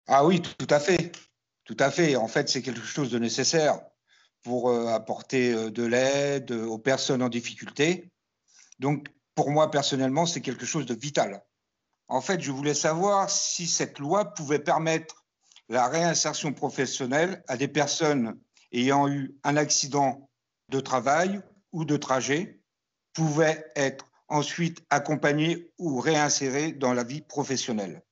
Ah oui, tout à fait. Tout à fait. En fait, c'est quelque chose de nécessaire pour apporter de l'aide aux personnes en difficulté. Donc, pour moi, personnellement, c'est quelque chose de vital. En fait, je voulais savoir si cette loi pouvait permettre la réinsertion professionnelle à des personnes ayant eu un accident de travail ou de trajet, pouvaient être ensuite accompagnées ou réinsérées dans la vie professionnelle.